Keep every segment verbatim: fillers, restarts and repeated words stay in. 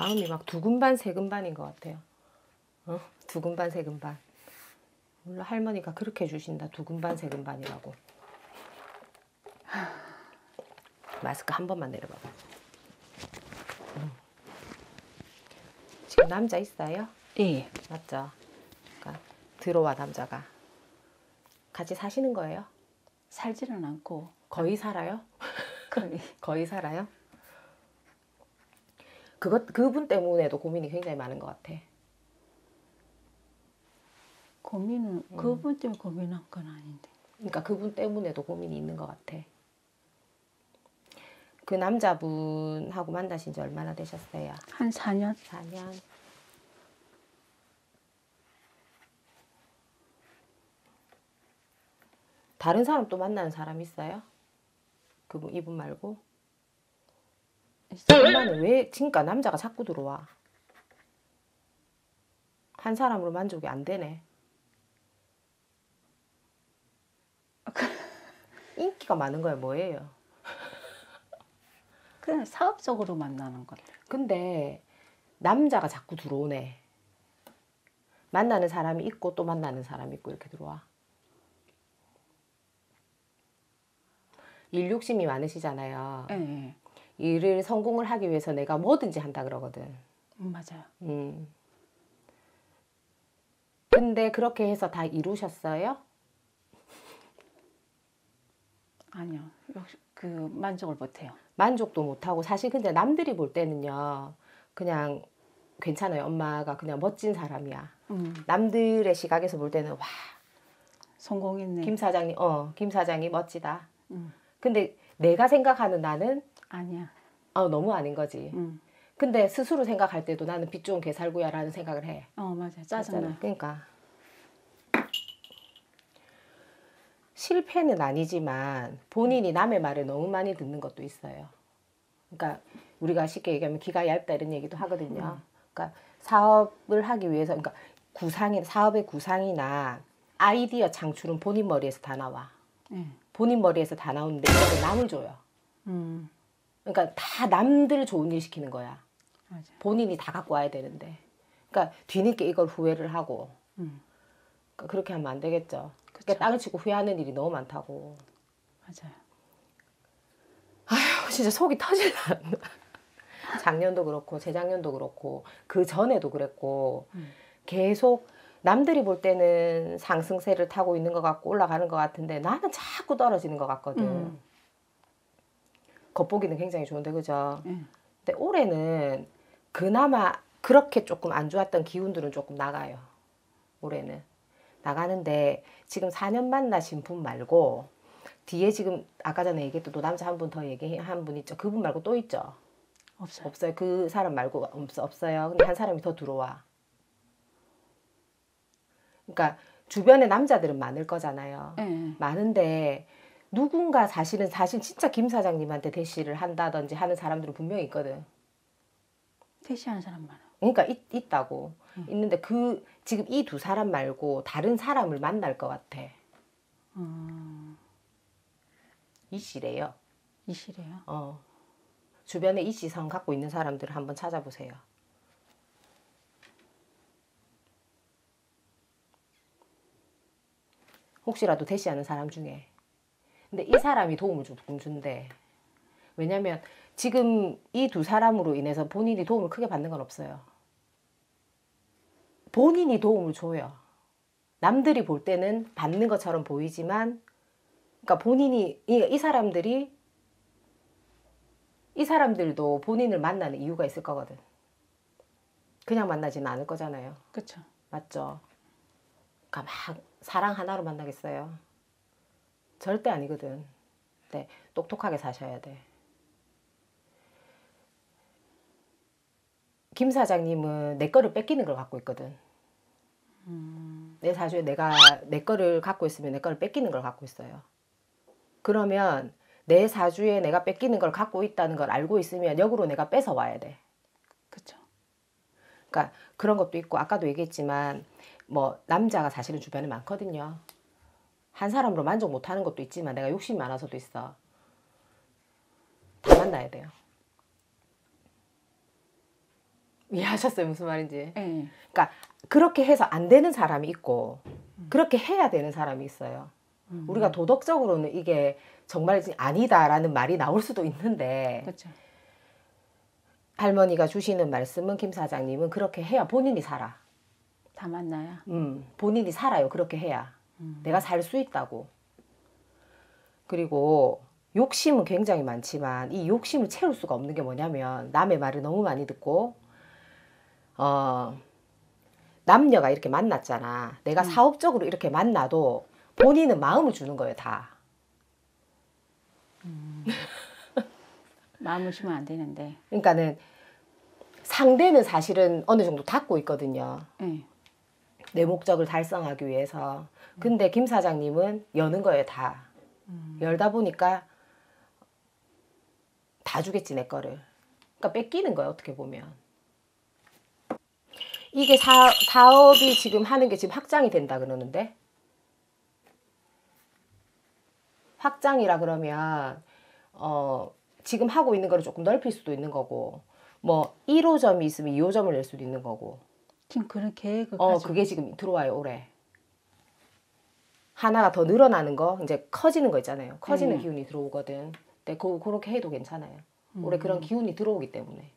마음이 막 두근반 세근반인 것 같아요. 어? 두근반 세근반. 물론 할머니가 그렇게 해주신다. 두근반 세근반이라고. 마스크 한 번만 내려봐봐. 음. 지금 남자 있어요? 예. 맞죠? 그러니까 들어와 남자가. 같이 사시는 거예요? 살지는 않고. 거의 살아요? 거의. 거의 살아요? 그것, 그분 때문에도 고민이 굉장히 많은 것 같아. 고민은 음. 그분 때문에 고민한 건 아닌데. 그러니까 그분 때문에도 고민이 있는 것 같아. 그 남자분하고 만나신 지 얼마나 되셨어요? 한 사 년? 사 년. 다른 사람 또 만나는 사람 있어요? 그분, 이분 말고? 엄마는 왜, 그러니까 남자가 자꾸 들어와. 한 사람으로 만족이 안 되네. 인기가 많은 거야, 뭐예요? 그냥 사업적으로 만나는 것 같아요. 근데 남자가 자꾸 들어오네. 만나는 사람이 있고 또 만나는 사람이 있고 이렇게 들어와. 일 욕심이 많으시잖아요. 예, 예. 일을 성공을 하기 위해서 내가 뭐든지 한다 그러거든. 음, 맞아요. 음. 근데 그렇게 해서 다 이루셨어요? 아니요. 역시 그 만족을 못해요. 만족도 못하고 사실 근데 남들이 볼 때는요. 그냥 괜찮아요. 엄마가 그냥 멋진 사람이야. 음. 남들의 시각에서 볼 때는 와, 성공했네. 김 사장님, 어, 김 사장이 멋지다. 음. 근데 내가 생각하는 나는 아니야. 어, 너무 아닌 거지. 음. 근데 스스로 생각할 때도 나는 빚 좋은 개살구야 라는 생각을 해. 어, 맞아요. 짜증나. 그러니까 실패는 아니지만 본인이 남의 말을 너무 많이 듣는 것도 있어요. 그러니까 우리가 쉽게 얘기하면 기가 얇다 이런 얘기도 하거든요. 그러니까 사업을 하기 위해서, 그러니까 구상이, 사업의 구상이나 아이디어 창출은 본인 머리에서 다 나와. 예. 본인 머리에서 다 나오는데 이거를 남을 줘요. 음. 그러니까 다 남들 좋은 일 시키는 거야. 맞아요. 본인이 다 갖고 와야 되는데. 그러니까 뒤늦게 이걸 후회를 하고. 음. 그러니까 그렇게 하면 안 되겠죠. 그쵸. 그러니까 땅을 치고 후회하는 일이 너무 많다고. 맞아요. 아휴, 진짜 속이 터질라. 작년도 그렇고 재작년도 그렇고 그 전에도 그랬고 음. 계속 남들이 볼 때는 상승세를 타고 있는 것 같고 올라가는 것 같은데 나는 자꾸 떨어지는 것 같거든. 음. 겉보기는 굉장히 좋은데 그죠? 예. 근데 올해는 그나마 그렇게 조금 안 좋았던 기운들은 조금 나가요. 올해는 나가는데 지금 사 년 만나신 분 말고 뒤에 지금 아까 전에 얘기했던 또 남자 한 분 더 얘기한 분 있죠. 그분 말고 또 있죠. 없어요. 없어요. 그 사람 말고 없어, 없어요. 근데 한 사람이 더 들어와. 그러니까 주변에 남자들은 많을 거잖아요. 예, 예. 많은데 누군가 사실은 사실 진짜 김 사장님한테 대시를 한다든지 하는 사람들은 분명히 있거든. 대시하는 사람 많아. 그러니까 있, 있다고. 음. 있는데 그 지금 이 두 사람 말고 다른 사람을 만날 것 같아. 음. 이씨래요. 이시래요. 어. 주변에 이씨성 갖고 있는 사람들을 한번 찾아보세요. 혹시라도 대시하는 사람 중에. 근데 이 사람이 도움을 조금 준대. 왜냐면 지금 이 두 사람으로 인해서 본인이 도움을 크게 받는 건 없어요. 본인이 도움을 줘요. 남들이 볼 때는 받는 것처럼 보이지만, 그러니까 본인이, 이, 이 사람들이, 이 사람들도 본인을 만나는 이유가 있을 거거든. 그냥 만나지는 않을 거잖아요. 그렇죠. 맞죠? 그러니까 막 사랑 하나로 만나겠어요? 절대 아니거든. 네, 똑똑하게 사셔야 돼. 김 사장님은 내 거를 뺏기는 걸 갖고 있거든. 음. 내 사주에 내가 내 거를 갖고 있으면 내 거를 뺏기는 걸 갖고 있어요. 그러면 내 사주에 내가 뺏기는 걸 갖고 있다는 걸 알고 있으면 역으로 내가 뺏어 와야 돼. 그렇죠. 그러니까 그런 것도 있고 아까도 얘기했지만 뭐 남자가 사실은 주변에 많거든요. 한 사람으로 만족 못하는 것도 있지만 내가 욕심이 많아서도 있어. 다 만나야 돼요. 이해하셨어요? 무슨 말인지. 예. 그러니까 그렇게 해서 안 되는 사람이 있고 그렇게 해야 되는 사람이 있어요. 음. 우리가 도덕적으로는 이게 정말 아니다라는 말이 나올 수도 있는데 그렇죠. 할머니가 주시는 말씀은 김 사장님은 그렇게 해야 본인이 살아. 다 맞나요? 음, 본인이 살아요. 그렇게 해야. 음. 내가 살 수 있다고. 그리고 욕심은 굉장히 많지만 이 욕심을 채울 수가 없는 게 뭐냐면 남의 말을 너무 많이 듣고 어, 남녀가 이렇게 만났잖아. 내가 음. 사업적으로 이렇게 만나도 본인은 마음을 주는 거예요. 다. 음. 마음을 주면 안 되는데. 그러니까는 상대는 사실은 어느 정도 닫고 있거든요. 예. 내 목적을 달성하기 위해서. 근데 김 사장님은 여는 거예요. 다. 음. 열다 보니까 다 주겠지 내 거를. 그러니까 뺏기는 거예요. 어떻게 보면. 이게 사, 사업이 지금 하는 게 지금 확장이 된다 그러는데 확장이라 그러면 어, 지금 하고 있는 거를 조금 넓힐 수도 있는 거고 뭐 일 호점이 있으면 이 호점을 낼 수도 있는 거고 지금 그런 계획을 어 가지고 그게 지금 들어와요. 올해 하나가 더 늘어나는 거 이제 커지는 거 있잖아요. 커지는 음. 기운이 들어오거든. 근데 그, 그렇게 해도 괜찮아요. 올해 그런 기운이 들어오기 때문에.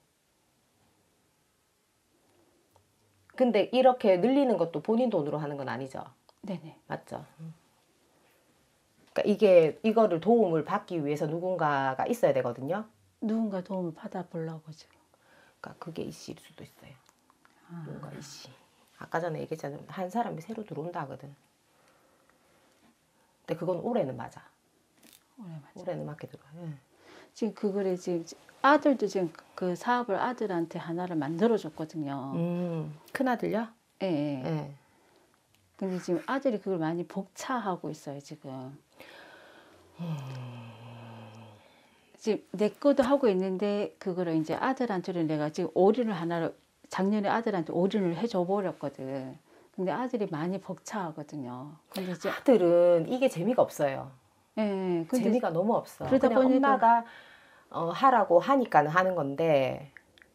근데 이렇게 늘리는 것도 본인 돈으로 하는 건 아니죠. 네네. 맞죠? 그러니까 이게 이거를 도움을 받기 위해서 누군가가 있어야 되거든요. 누군가 도움을 받아보려고 지금. 그러니까 그게 이씨일 수도 있어요. 아. 누군가 이씨. 아까 전에 얘기했잖아요. 한 사람이 새로 들어온다 하거든. 근데 그건 올해는 맞아. 올해 맞아. 올해는 맞게 들어요. 예. 지금 그거를 지금 아들도 지금 그 사업을 아들한테 하나를 만들어 줬거든요. 음, 큰 아들요? 예, 예. 예. 근데 지금 아들이 그걸 많이 복차하고 있어요, 지금. 지금 내 것도 하고 있는데 그거를 이제 아들한테는 내가 지금 올인을 하나를 작년에 아들한테 올인을 해줘 버렸거든. 근데 아들이 많이 벅차하거든요. 근데 이제 아들은 이게 재미가 없어요. 예, 예. 근데 재미가 너무 없어. 그러다 그냥 보니까- 엄마가 어, 하라고 하니까 하는 건데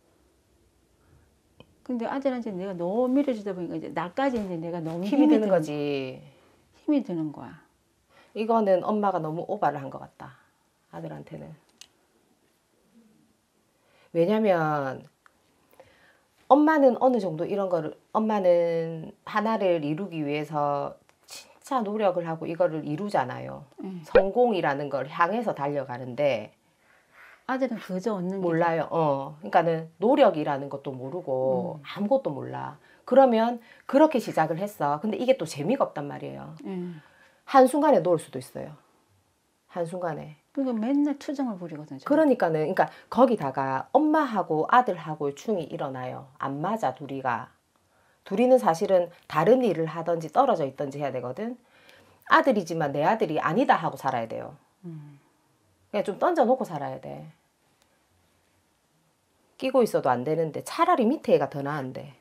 근데 아들한테 내가 너무 밀어주다 보니까 이제 나까지 이제 내가 너무 힘이 드는 거지. 힘이 드는 거야. 이거는 엄마가 너무 오바를 한 것 같다. 아들한테는. 왜냐면 엄마는 어느 정도 이런 거를 엄마는 하나를 이루기 위해서 진짜 노력을 하고 이거를 이루잖아요. 예. 성공이라는 걸 향해서 달려가는데 아들은 그저 얻는 게 몰라요. 어, 그러니까는 노력이라는 것도 모르고 음. 아무것도 몰라. 그러면 그렇게 시작을 했어. 근데 이게 또 재미가 없단 말이에요. 예. 한순간에 놓을 수도 있어요. 한순간에. 그러니까 맨날 투정을 부리거든요. 그러니까는, 그러니까 거기다가 엄마하고 아들하고의 충이 일어나요. 안 맞아, 둘이가. 둘이는 사실은 다른 일을 하든지 떨어져 있든지 해야 되거든. 아들이지만 내 아들이 아니다 하고 살아야 돼요. 음. 그냥 좀 던져놓고 살아야 돼. 끼고 있어도 안 되는데 차라리 밑에 애가 더 나은데.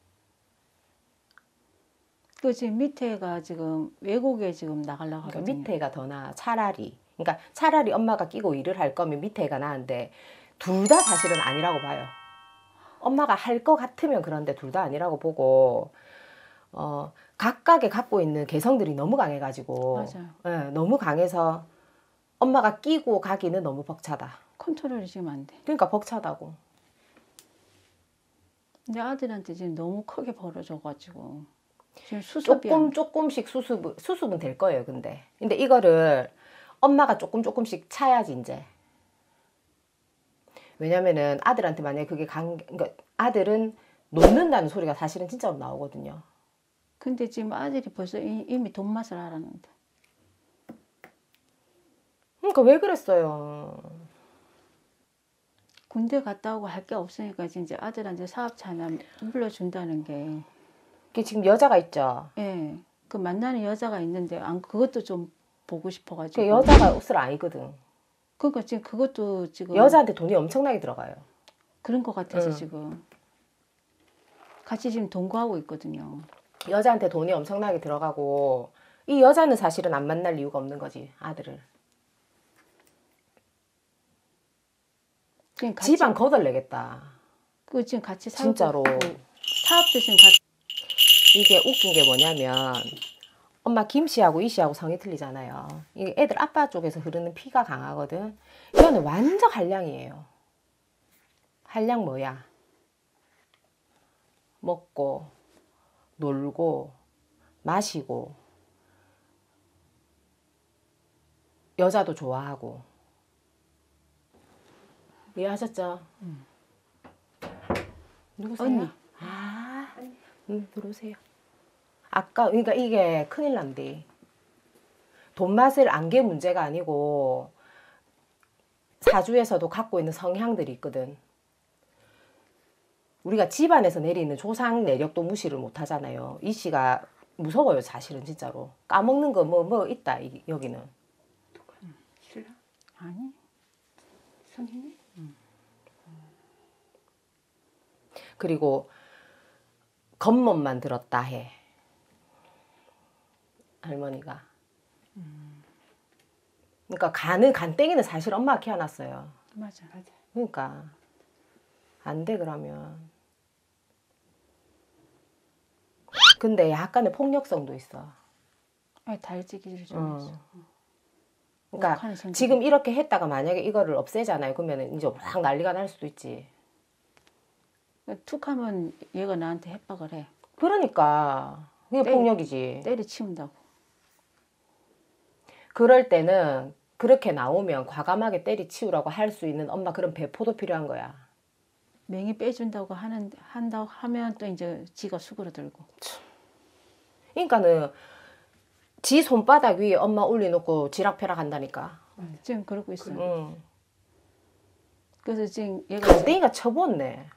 그 지금 밑에가 지금 외국에 지금 나가려고 그러니까 하거든요. 밑에 애가 더 나아. 차라리. 그러니까 차라리 엄마가 끼고 일을 할 거면 밑에 애가 나은데 둘 다 사실은 아니라고 봐요. 엄마가 할 것 같으면 그런데 둘 다 아니라고 보고 어, 각각의 갖고 있는 개성들이 너무 강해가지고 맞아요. 예, 너무 강해서 엄마가 끼고 가기는 너무 벅차다. 컨트롤이 지금 안 돼. 그러니까 벅차다고. 근데 아들한테 지금 너무 크게 벌어져가지고 지금 수습이 조금 안- 조금씩 수습 수습은 될 거예요. 근데 근데 이거를 엄마가 조금 조금씩 차야지 이제. 왜냐면은 아들한테 만약에 그게 강 그러니까 아들은 놓는다는 소리가 사실은 진짜로 나오거든요. 근데 지금 아들이 벌써 이- 이미 돈 맛을 알았는데. 그러니까 왜 그랬어요? 군대 갔다 오고 할 게 없으니까 진짜 아들한테 사업차 하나 물려준다는 게, 이게 지금 여자가 있죠. 예, 그 만나는 여자가 있는데 안 그것도 좀 보고 싶어가지고. 그 여자가 옷을 아니거든. 그러니까 지금 그것도 지금 여자한테 돈이 엄청나게 들어가요. 그런 것 같아서 응. 지금 같이 지금 동거하고 있거든요. 여자한테 돈이 엄청나게 들어가고 이 여자는 사실은 안 만날 이유가 없는 거지. 아들을. 지금 같이 집안 거덜내겠다. 그 지금 같이 살고 진짜로. 있고, 사업도 지금 같이. 이게 웃긴 게 뭐냐면 엄마 김씨하고 이씨하고 성이 틀리잖아요. 이게 애들 아빠 쪽에서 흐르는 피가 강하거든. 이거는 완전 한량이에요. 한량 뭐야? 먹고 놀고 마시고 여자도 좋아하고. 이해하셨죠? 음. 누구세요? 언니. 아, 응, 들어오세요. 아까 그러니까 이게 큰일 난데. 돈 맛을 안 게 문제가 아니고 사주에서도 갖고 있는 성향들이 있거든. 우리가 집안에서 내리는 조상 내력도 무시를 못 하잖아요. 이 씨가 무서워요, 사실은 진짜로. 까먹는 거 뭐 뭐 있다 이, 여기는. 신랑? 아니. 성인이? 그리고 겉멋만 들었다 해. 할머니가. 그러니까 간은 간땡이는 사실 엄마가 키워놨어요. 맞아. 맞아. 그러니까 안 돼 그러면. 근데 약간의 폭력성도 있어. 아니, 달지기를 좀 어. 했어. 그러니까 욱하는 성격이. 지금 이렇게 했다가 만약에 이거를 없애잖아요. 그러면 이제 확 난리가 날 수도 있지. 툭하면 얘가 나한테 협박을 해. 그러니까 그게 때리- 폭력이지. 때려치운다고. 그럴 때는 그렇게 나오면 과감하게 때리치우라고 할 수 있는 엄마 그런 배포도 필요한 거야. 맹이 빼준다고 하는 한다고 하면 또 이제 지가 수그러들고. 그러니까는 지 손바닥 위에 엄마 올려놓고 지락펴락 한다니까. 지금 그러고 있어요. 응. 그래서 지금 얘가 간땡이가 쳐보네.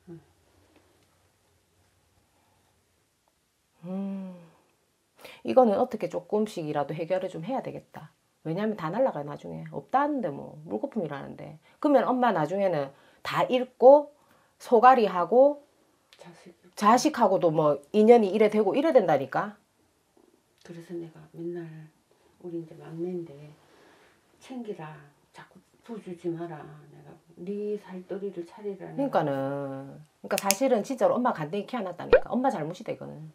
음. 이거는 어떻게 조금씩이라도 해결을 좀 해야 되겠다. 왜냐하면 다 날라가 나중에. 없다는데 뭐 물거품이라는데. 그러면 엄마 나중에는 다 잃고 소갈이하고 자식. 자식하고도 뭐 인연이 이래 되고 이래 된다니까. 그래서 내가 맨날 우리 이제 막내인데 챙기라. 자꾸 부주지 마라. 내가 네 살도리를 차리라. 그러니까는 그러니까 사실은 진짜로 엄마 간땡이 키워놨다니까. 엄마 잘못이다 이거는.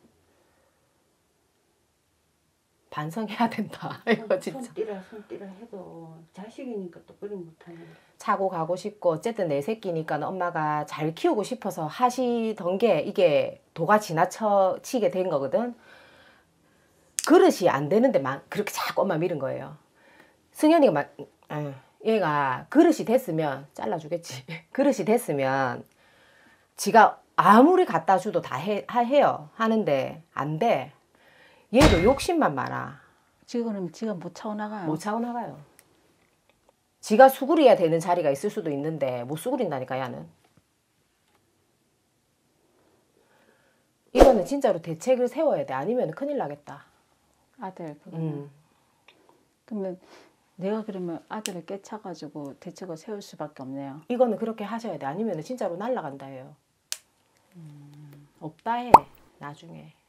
반성해야 된다. 이거 진짜. 손띠라 손띠라 해도 자식이니까 또 그리 못하는. 차고 가고 싶고 어쨌든 내 새끼니까 엄마가 잘 키우고 싶어서 하시던 게 이게 도가 지나쳐 치게 된 거거든. 그릇이 안 되는데 막 그렇게 자꾸 엄마 밀은 거예요. 승현이가 막 아, 얘가 그릇이 됐으면 잘라주겠지. 그릇이 됐으면 지가 아무리 갖다 줘도 다 해, 하- 해요. 하는데 안 돼. 얘도 욕심만 많아. 지금은 지가 못 차고 나가요. 못 차고 나가요. 지가 수그려야 되는 자리가 있을 수도 있는데 못 수그린다니까 얘는. 이거는 진짜로 대책을 세워야 돼. 아니면 큰일 나겠다. 아들 그거는. 음. 그러면 내가 그러면 아들을 깨차가지고 대책을 세울 수밖에 없네요. 이거는 그렇게 하셔야 돼. 아니면 진짜로 날라간다 해요. 없다 해. 나중에.